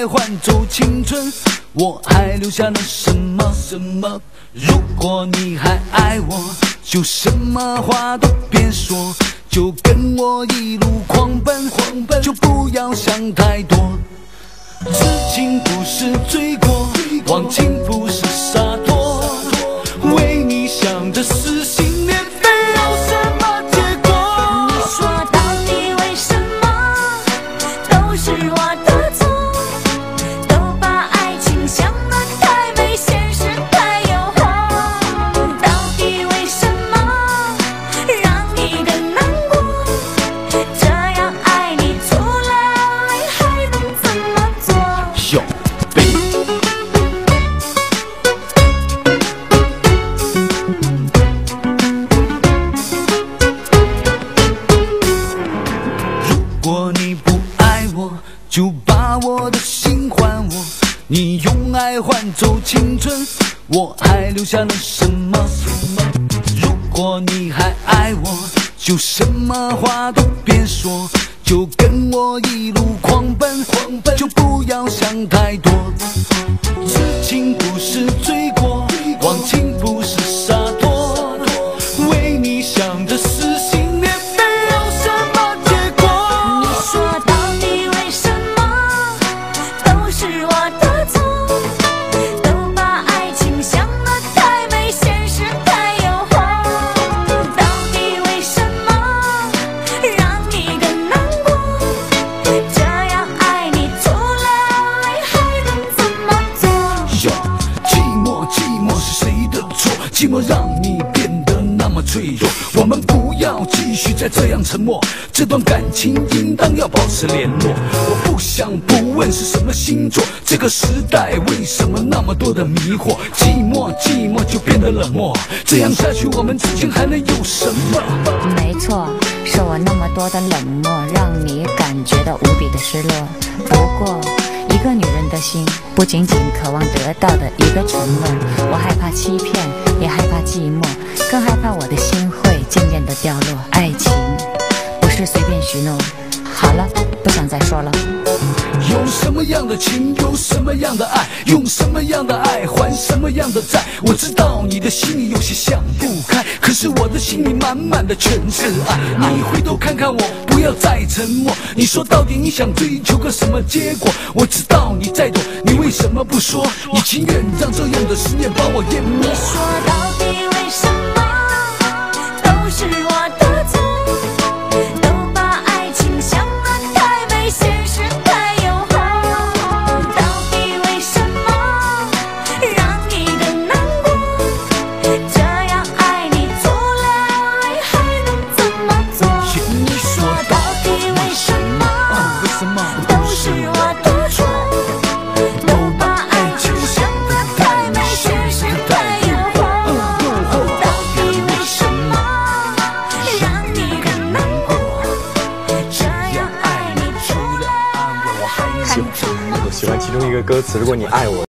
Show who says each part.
Speaker 1: 换走青春，我还留下了什么？如果你还爱我，就什么话都别说，就跟我一路狂奔，就不要想太多。痴情不是罪过，忘情不是洒脱，为你想着撕心裂肺有什么结果？
Speaker 2: 你说到底为什么都是我的错，都把爱情想得太美，现实太诱惑。到底为什么让你更难过？这样爱你除了安慰还能怎么做？
Speaker 1: 有baby。如果你不爱我，就把我的心还我。你用爱换走青春，我还留下了什么？如果你还爱我，就什么话都别说，就跟我一路狂奔，就不要想太多。痴情不是罪过，忘情不是洒脱，为你想着撕心裂肺有什么结果？
Speaker 2: 你说到底为什么都是我的错，都把爱情想得太美，现实太诱惑。到底为什么让你更难过？这样爱你除了安慰还能怎么做？
Speaker 1: 寂寞是谁的错？寂寞让你变得那么脆弱。我们不要继续再这样沉默，这段感情应当要保持联络。我不想不问是什么星座，这个时代为什么那么多的迷惑？寂寞就变得冷漠，这样下去我们之间还能有什么？
Speaker 3: 没错，是我那么多的冷漠，让你感觉到无比的失落。不过一个女人的心不仅仅渴望得到的一个承诺，我害怕欺骗，也害怕寂寞，更害怕我的心会渐渐的掉落。爱情不是随便许诺。好了，不想再说了。
Speaker 1: 有什么样的情，有什么样的爱，用什么样的爱还什么样的债。我知道你的心里有些想不开，可是我的心里满满的全是爱。你回头看看我，不要再沉默。你说到底你想追求个什么结果？我知道你在躲，你为什么不说？你情愿让这样的思念把我淹没。
Speaker 2: 你说到底为什么都是我的错，都把爱情想得太美，现实太诱惑。到底为什么让你更难过？这样爱你除了安慰还能怎么做？你说到底为什么都是我的错，都把爱情想得太美，现实太诱惑。到底为什么让你更难过？这样爱你除了安慰还能怎么做？
Speaker 4: 我喜欢其中一个歌词，如果你爱我